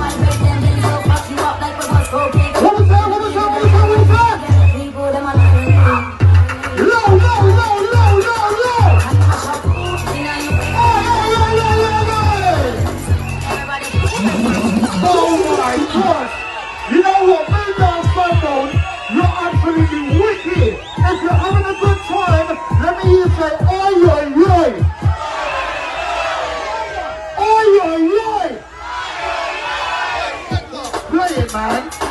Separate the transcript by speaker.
Speaker 1: You know what, me down Sundown, you're absolutely wicked. If you're having a good time, let me hear you say, oi, oi, oi. Oi, oi, oi. Play it, man.